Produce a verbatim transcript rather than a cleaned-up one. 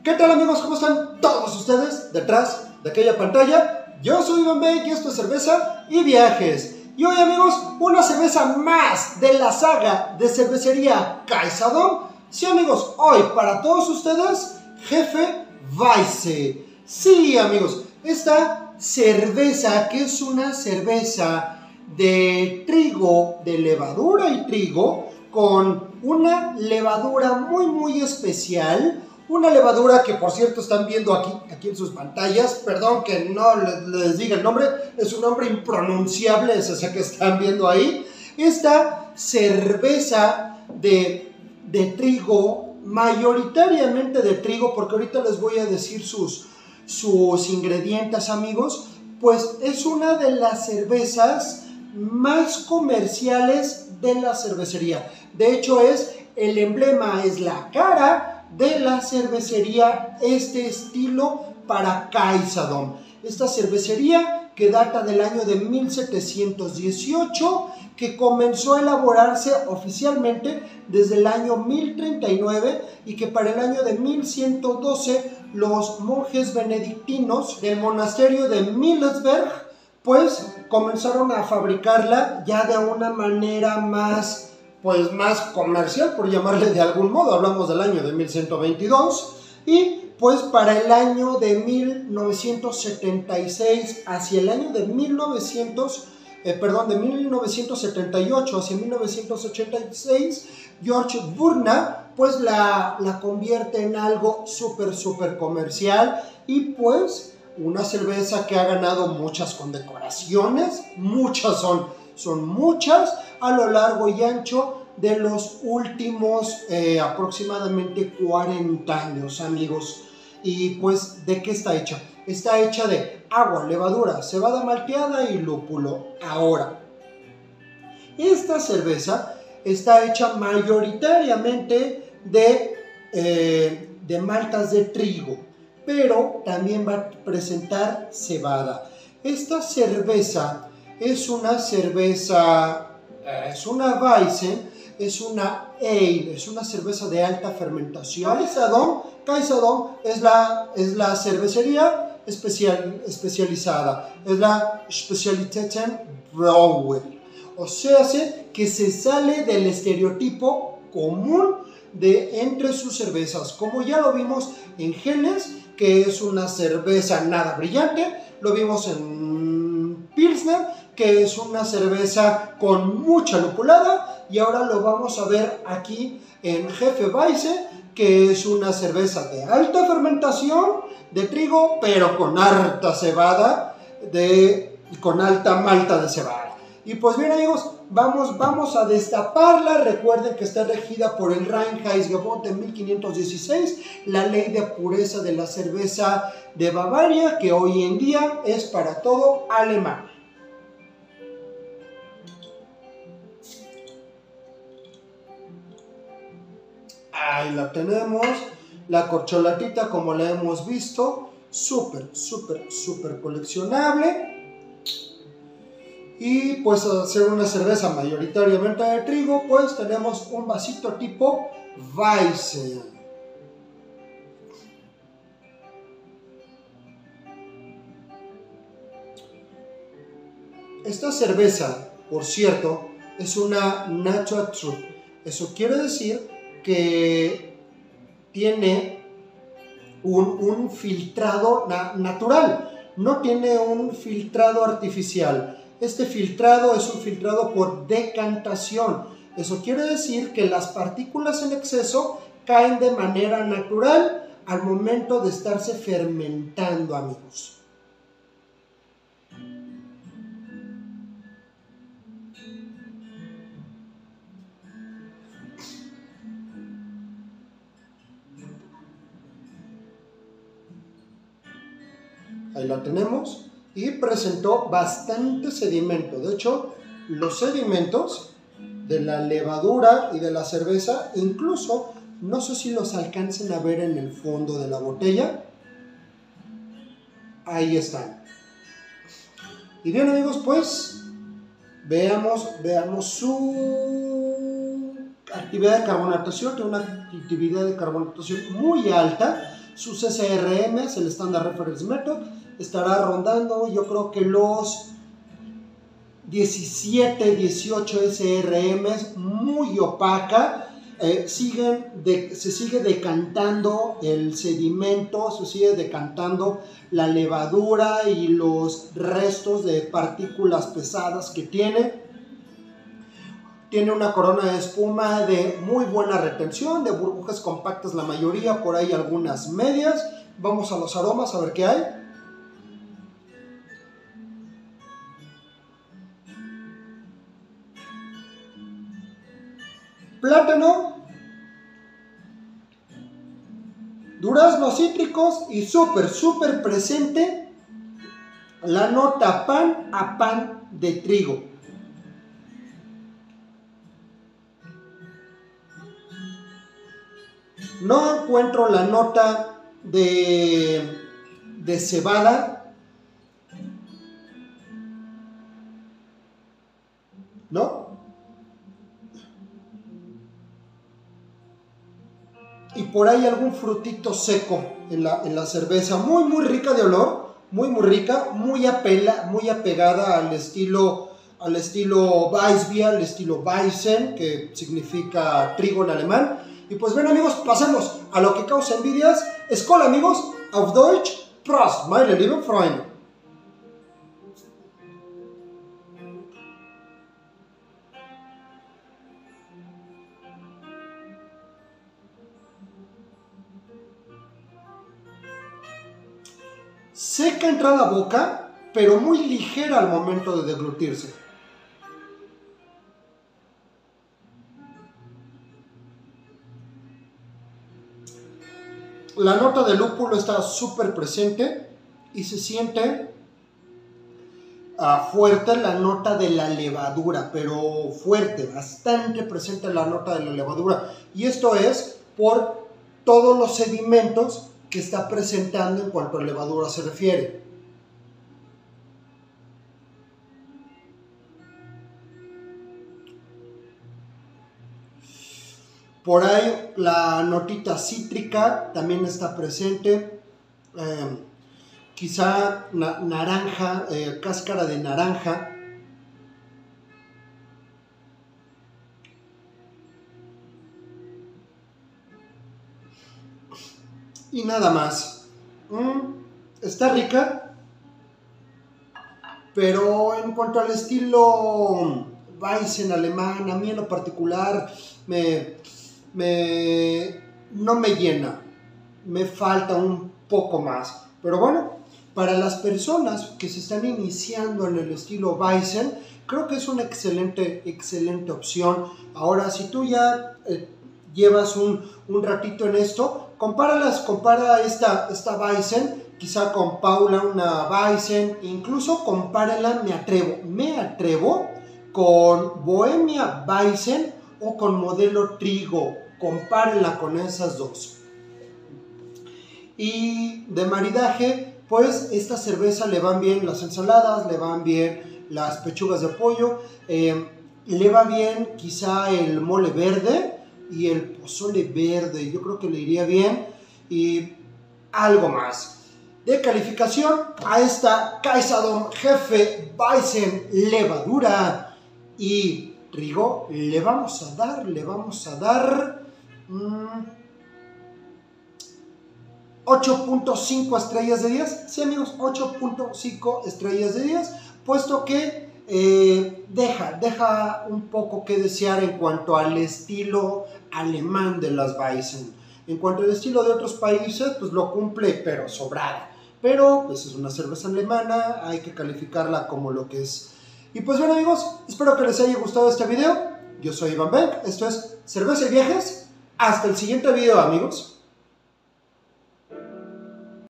¿Qué tal, amigos? ¿Cómo están todos ustedes detrás de aquella pantalla? Yo soy Iván Beck y esto es Cerveza y Viajes. Y hoy, amigos, una cerveza más de la saga de cervecería Kaisadom. Sí, amigos, hoy para todos ustedes, Hefeweizen. Sí, amigos, esta cerveza que es una cerveza de trigo, de levadura y trigo, con una levadura muy muy especial. Una levadura que, por cierto, están viendo aquí, aquí en sus pantallas. Perdón que no les, les diga el nombre, es un nombre impronunciable, es ese que están viendo ahí. Esta cerveza de, de trigo, mayoritariamente de trigo, porque ahorita les voy a decir sus, sus ingredientes, amigos. Pues es una de las cervezas más comerciales de la cervecería. De hecho, es el emblema, es la cara de la cervecería, este estilo para Kaisadom. Esta cervecería que data del año de mil setecientos dieciocho, que comenzó a elaborarse oficialmente desde el año mil treinta y nueve y que para el año de mil ciento doce los monjes benedictinos del monasterio de Millesberg pues comenzaron a fabricarla ya de una manera más pues más comercial, por llamarle de algún modo. Hablamos del año de mil ciento veintidós y pues para el año de mil novecientos setenta y seis hacia el año de mil novecientos, eh, perdón, de mil novecientos setenta y ocho hacia mil novecientos ochenta y seis, George Burnham pues la, la convierte en algo súper súper comercial y pues una cerveza que ha ganado muchas condecoraciones, muchas son, son muchas a lo largo y ancho de los últimos eh, aproximadamente cuarenta años, amigos. Y pues, ¿de qué está hecha? Está hecha de agua, levadura, cebada malteada y lúpulo. Ahora, esta cerveza está hecha mayoritariamente de, eh, de maltas de trigo, pero también va a presentar cebada. Esta cerveza es una cerveza, es una Weizen, es una Ale, es una cerveza de alta fermentación. Kaisadom, Kaisadom es la, es la cervecería especial, especializada, es la Spezialitäten Brauer. O sea, que se sale del estereotipo común de entre sus cervezas, como ya lo vimos en Helles, que es una cerveza nada brillante, lo vimos en Pilsner, que es una cerveza con mucha lupulada, y ahora lo vamos a ver aquí en Hefeweizen, que es una cerveza de alta fermentación de trigo, pero con harta cebada, de, con alta malta de cebada. Y pues bien, amigos, vamos, vamos a destaparla. Recuerden que está regida por el Reinheitsgebot de mil quinientos dieciséis, la ley de pureza de la cerveza de Bavaria, que hoy en día es para todo alemán. Ahí la tenemos, la corcholatita como la hemos visto, súper, súper, súper coleccionable. Y pues al hacer una cerveza mayoritariamente de trigo, pues tenemos un vasito tipo Weizen. Esta cerveza, por cierto, es una Natural True. Eso quiere decir que tiene un, un filtrado na natural, no tiene un filtrado artificial. Este filtrado es un filtrado por decantación. Eso quiere decir que las partículas en exceso caen de manera natural al momento de estarse fermentando, amigos. Ahí la tenemos. Y presentó bastante sedimento. De hecho, los sedimentos de la levadura y de la cerveza, incluso, no sé si los alcancen a ver en el fondo de la botella. Ahí están. Y bien, amigos, pues, veamos, veamos su actividad de carbonatación, tiene una actividad de carbonatación muy alta. Sus S R Ms, el Standard Reference Method, estará rondando, yo creo que los diecisiete, dieciocho S R Ms, muy opaca. Eh, siguen de, se sigue decantando el sedimento, se sigue decantando la levadura y los restos de partículas pesadas que tiene. Tiene una corona de espuma de muy buena retención, de burbujas compactas la mayoría, por ahí algunas medias. Vamos a los aromas a ver qué hay. Plátano, duraznos cítricos y súper, súper presente la nota pan a pan de trigo. No encuentro la nota de, de cebada, ¿no? Y por ahí algún frutito seco en la, en la cerveza, muy muy rica de olor, muy muy rica, muy, apela, muy apegada al estilo, al estilo Weissbier, al estilo Weizen, que significa trigo en alemán. Y pues bien amigos, pasemos a lo que causa envidias. Skol amigos, auf Deutsch, Prost, meine lieben Freunde. Seca entra a la boca, pero muy ligera al momento de deglutirse. La nota de lúpulo está súper presente y se siente uh, fuerte la nota de la levadura, pero fuerte, bastante presente la nota de la levadura. Y esto es por todos los sedimentos que está presentando en cuanto a levadura se refiere. Por ahí la notita cítrica también está presente, eh, quizá na naranja, eh, cáscara de naranja. Y nada más. Mm, está rica, pero en cuanto al estilo Weizen alemán, a mí en lo particular me, me, no me llena, me falta un poco más. Pero bueno, para las personas que se están iniciando en el estilo Weizen, creo que es una excelente, excelente opción. Ahora, si tú ya eh, llevas un, un ratito en esto, compáralas, compara esta, esta Weizen, quizá con Paula una Weizen, incluso compárala, me atrevo, me atrevo con Bohemia Weizen o con Modelo Trigo, compárenla con esas dos. Y de maridaje, pues esta cerveza le van bien las ensaladas, le van bien las pechugas de pollo, eh, le va bien quizá el mole verde y el pozole verde, yo creo que le iría bien. Y algo más. De calificación a esta Kaiserdomp Jefe Weizen levadura y trigo, le vamos a dar, le vamos a dar mmm, ocho punto cinco estrellas de diez. Sí amigos, ocho punto cinco estrellas de diez, puesto que eh, deja, deja un poco que desear en cuanto al estilo alemán de las Weizen. En cuanto al estilo de otros países, pues lo cumple, pero sobrada. Pero, pues es una cerveza alemana, hay que calificarla como lo que es. Y pues bueno amigos, espero que les haya gustado este video. Yo soy Iván Benck, esto es Cerveza y Viajes. Hasta el siguiente video amigos.